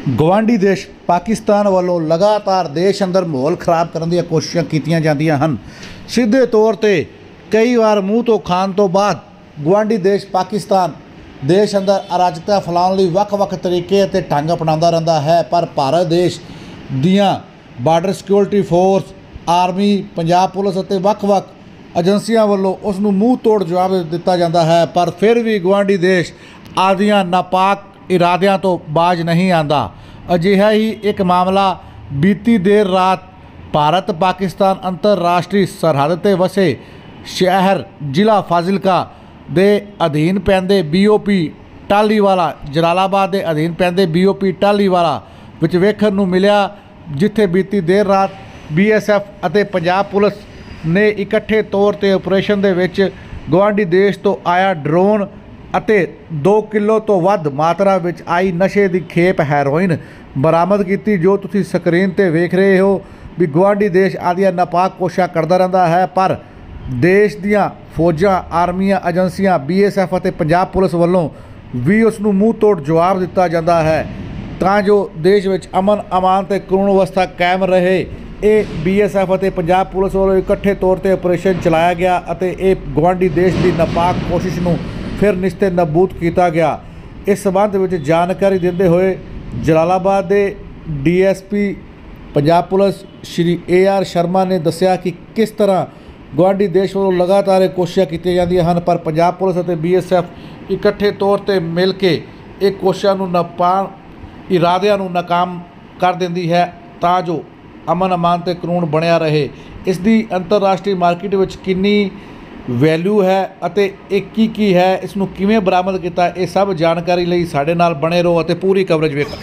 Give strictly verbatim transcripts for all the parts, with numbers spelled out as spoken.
ਗਵਾਂਢੀ ਦੇਸ਼ ਪਾਕਿਸਤਾਨ ਵੱਲੋਂ ਲਗਾਤਾਰ ਦੇਸ਼ ਅੰਦਰ ਮਾਹੌਲ ਖਰਾਬ ਕਰਨ ਦੀਆਂ ਕੋਸ਼ਿਸ਼ਾਂ ਕੀਤੀਆਂ ਜਾਂਦੀਆਂ ਹਨ। ਸਿੱਧੇ ਤੌਰ ਤੇ ਕਈ ਵਾਰ ਮੂੰਹ ਤੋਂ ਖਾਣ ਤੋਂ ਬਾਅਦ ਗਵਾਂਢੀ ਦੇਸ਼ ਪਾਕਿਸਤਾਨ ਦੇਸ਼ ਅੰਦਰ ਅਰਾਜਕਤਾ ਫੈਲਾਉਣ ਲਈ ਵੱਖ-ਵੱਖ ਤਰੀਕੇ ਅਤੇ ਢੰਗ ਅਪਣਾਉਂਦਾ ਰਹਿੰਦਾ ਹੈ, ਪਰ ਭਾਰਤ ਦੇਸ਼ ਦੀਆਂ border security force, army, Punjab police ਅਤੇ ਵੱਖ-ਵੱਖ ਏਜੰਸੀਆਂ ਵੱਲੋਂ ਉਸ ਨੂੰ ਮੂੰਹ ਤੋੜ ਜਵਾਬ ਦਿੱਤਾ ਜਾਂਦਾ ਹੈ, ਪਰ ਫਿਰ ਵੀ ਗਵਾਂਢੀ ਦੇਸ਼ ਆਦੀਆਂ ਨਾਪਾਕ ਇਰਾਦਿਆਂ ਤੋਂ ਬਾਜ ਨਹੀਂ ਆਉਂਦਾ। ਅਜਿਹਾ ਹੀ ਇੱਕ ਮਾਮਲਾ ਬੀਤੀ ਦੇਰ ਰਾਤ ਭਾਰਤ ਪਾਕਿਸਤਾਨ ਅੰਤਰਰਾਸ਼ਟਰੀ ਸਰਹੱਦ 'ਤੇ ਵਸੇ ਸ਼ਹਿਰ ਜ਼ਿਲ੍ਹਾ ਫਾਜ਼ਿਲਕਾ ਦੇ ਅਧੀਨ ਪੈਂਦੇ B O P Tahliwala, Jalalabad ਦੇ ਅਧੀਨ ਪੈਂਦੇ ਬੀ ਓ ਪੀ ਟਾਹਲੀਵਾਲਾ ਵਿੱਚ ਵੇਖਣ ਨੂੰ ਮਿਲਿਆ, ਜਿੱਥੇ ਬੀਤੀ ਦੇਰ ਰਾਤ ਬੀ ਐਸ ਐਫ ਅਤੇ ਪੰਜਾਬ ਪੁਲਿਸ ਨੇ ਇਕੱਠੇ ਤੌਰ 'ਤੇ ਆਪਰੇਸ਼ਨ ਦੇ ਵਿੱਚ ਗਵਾਂਢੀ ਦੇਸ਼ ਤੋਂ ਆਇਆ ਡਰੋਨ ਅਤੇ ਦੋ ਕਿਲੋ ਤੋਂ ਵੱਧ ਮਾਤਰਾ ਵਿੱਚ ਆਈ ਨਸ਼ੇ ਦੀ ਖੇਪ ਹੈਰੋਇਨ ਬਰਾਮਦ ਕੀਤੀ। ਜੋ ਤੁਸੀਂ ਸਕਰੀਨ 'ਤੇ ਵੇਖ ਰਹੇ ਹੋ ਵੀ ਗਵਾਂਢੀ ਦੇਸ਼ ਆਦੀਆਂ ਨਾਪਾਕ ਕੋਸ਼ਿਸ਼ਾਂ ਕਰਦਾ ਰਹਿੰਦਾ ਹੈ, ਪਰ ਦੇਸ਼ ਦੀਆਂ ਫੌਜਾਂ, ਆਰਮੀਆਂ, ਏਜੰਸੀਆਂ, ਬੀ ਐਸ ਐਫ ਅਤੇ ਪੰਜਾਬ ਪੁਲਿਸ ਵੱਲੋਂ ਵੀ ਉਸ ਨੂੰ ਮੂੰਹ ਤੋੜ ਜਵਾਬ ਦਿੱਤਾ ਜਾਂਦਾ ਹੈ ਤਾਂ ਜੋ ਦੇਸ਼ ਵਿੱਚ ਅਮਨ ਅਮਾਨ ਅਤੇ ਕਾਨੂੰਨ ਵਿਵਸਥਾ ਕਾਇਮ ਰਹੇ। ਇਹ ਬੀ ਐਸ ਐਫ ਅਤੇ ਪੰਜਾਬ ਪੁਲਿਸ ਵੱਲੋਂ ਇਕੱਠੇ ਤੌਰ 'ਤੇ ਆਪਰੇਸ਼ਨ ਚਲਾਇਆ ਗਿਆ ਅਤੇ ਇਹ ਗਵਾਂਢੀ ਦੇਸ਼ ਦੀ ਨਾਪਾਕ ਕੋਸ਼ਿਸ਼ ਨੂੰ ਫਿਰ ਨਿਸਤੇ ਨਬੂਦ ਕੀਤਾ ਗਿਆ। ਇਸ ਸੰਬੰਧ ਵਿੱਚ ਜਾਣਕਾਰੀ ਦਿੰਦੇ ਹੋਏ ਜਲਾਲਾਬਾਦ ਦੇ D S P Punjab police Shri A R Sharma ਨੇ ਦੱਸਿਆ ਕਿ ਕਿਸ ਤਰ੍ਹਾਂ ਗਵਾਂਢੀ ਦੇਸ਼ ਵੱਲੋਂ ਲਗਾਤਾਰ ਇਹ ਕੋਸ਼ਿਸ਼ਾਂ ਕੀਤੀਆਂ ਜਾਂਦੀਆਂ ਹਨ, ਪਰ ਪੰਜਾਬ ਪੁਲਿਸ ਅਤੇ ਬੀ ਐਸ ਐਫ ਇਕੱਠੇ ਤੌਰ 'ਤੇ ਮਿਲ ਕੇ ਇਹ ਕੋਸ਼ਿਸ਼ਾਂ ਨੂੰ ਨਾਪਾਕ ਇਰਾਦਿਆਂ ਨੂੰ ਨਾਕਾਮ ਕਰ ਦਿੰਦੀ ਹੈ ਤਾਂ ਜੋ ਅਮਨ ਅਮਾਨ ਅਤੇ ਕਾਨੂੰਨ ਬਣਿਆ ਰਹੇ। ਇਸ ਦੀ ਅੰਤਰਰਾਸ਼ਟਰੀ ਮਾਰਕੀਟ ਵਿੱਚ ਕਿੰਨੀ ਵੈਲਿਊ ਹੈ ਅਤੇ ਇਹ ਕੀ ਕੀ ਹੈ, ਇਸ ਨੂੰ ਕਿਵੇਂ ਬਰਾਮਦ ਕੀਤਾ, ਇਹ ਸਭ ਜਾਣਕਾਰੀ ਲਈ ਸਾਡੇ ਨਾਲ ਬਣੇ ਰਹੋ ਅਤੇ ਪੂਰੀ ਕਵਰੇਜ ਵੇਖੋ।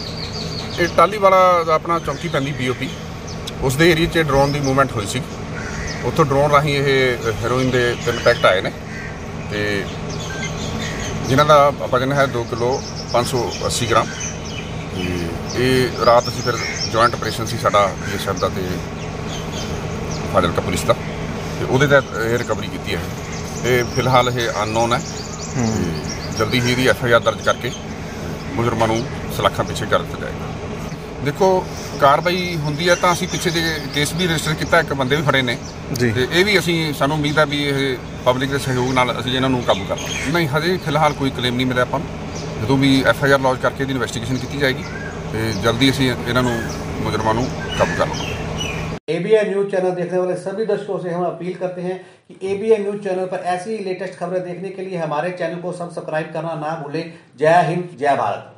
ਇਹ ਟਾਹਲੀਵਾਲਾ ਦਾ ਆਪਣਾ ਚੌਂਕੀ ਪੈਂਦੀ ਬੀ ਓ ਪੀ, ਉਸ ਦੇ ਏਰੀਏ 'ਚ ਡਰੋਨ ਦੀ ਮੂਵਮੈਂਟ ਹੋਈ ਸੀ। ਉੱਥੋਂ ਡਰੋਨ ਰਾਹੀਂ ਇਹ ਹੈਰੋਇਨ ਦੇ ਤਿੰਨ ਪੈਕਟ ਆਏ ਨੇ ਅਤੇ ਜਿਨ੍ਹਾਂ ਦਾ ਵਜ਼ਨ ਹੈ ਦੋ ਕਿਲੋ ਪੰਜ ਸੌ ਅੱਸੀ ਗ੍ਰਾਮ। ਅਤੇ ਇਹ ਰਾਤ ਅਸੀਂ ਫਿਰ ਜੁਆਇੰਟ ਆਪਰੇਸ਼ਨ ਸੀ ਸਾਡਾ ਬੀ ਐਸ ਐਫ ਦਾ ਅਤੇ ਫਾਜ਼ਿਲਕਾ ਪੁਲਿਸ ਦਾ, ਅਤੇ ਉਹਦੇ ਤਹਿਤ ਇਹ ਰਿਕਵਰੀ ਕੀਤੀ ਹੈ। ਅਤੇ ਫਿਲਹਾਲ ਇਹ ਅਨਨੋਨ ਹੈ, ਜਲਦੀ ਹੀ ਇਹਦੀ ਐਫ ਆਈ ਆਰ ਦਰਜ ਕਰਕੇ ਮੁਜਰਮਾਂ ਨੂੰ ਸਲਾਖਾਂ ਪਿੱਛੇ ਕਰ ਦਿੱਤਾ ਜਾਏਗਾ। ਦੇਖੋ, ਕਾਰਵਾਈ ਹੁੰਦੀ ਹੈ ਤਾਂ ਅਸੀਂ ਪਿੱਛੇ ਜੇ ਕੇਸ ਵੀ ਰਜਿਸਟਰ ਕੀਤਾ, ਇੱਕ ਬੰਦੇ ਵੀ ਫੜੇ ਨੇ ਜੀ, ਅਤੇ ਇਹ ਵੀ ਅਸੀਂ ਸਾਨੂੰ ਉਮੀਦ ਹੈ ਵੀ ਇਹ ਪਬਲਿਕ ਦੇ ਸਹਿਯੋਗ ਨਾਲ ਅਸੀਂ ਇਹਨਾਂ ਨੂੰ ਕਾਬੂ ਕਰ ਲਾਂਗੇ। ਨਹੀਂ, ਹਜੇ ਫਿਲਹਾਲ ਕੋਈ ਕਲੇਮ ਨਹੀਂ ਮਿਲਿਆ ਆਪਾਂ ਨੂੰ। ਜਦੋਂ ਵੀ ਐਫ ਆਈ ਆਰ ਲੌਂਚ ਕਰਕੇ ਇਹਦੀ ਇਨਵੈਸਟੀਗੇਸ਼ਨ ਕੀਤੀ ਜਾਏਗੀ ਅਤੇ ਜਲਦੀ ਅਸੀਂ ਇਹਨਾਂ ਨੂੰ ਮੁਜਰਮਾਂ ਨੂੰ ਕਾਬੂ कर लो। A B N news channel देखने वाले सभी दर्शकों से हम अपील करते हैं कि A B N news channel पर ऐसी ही लेटेस्ट खबरें देखने के लिए हमारे चैनल को सब्सक्राइब करना ना भूलें। जय हिंद, जय भारत।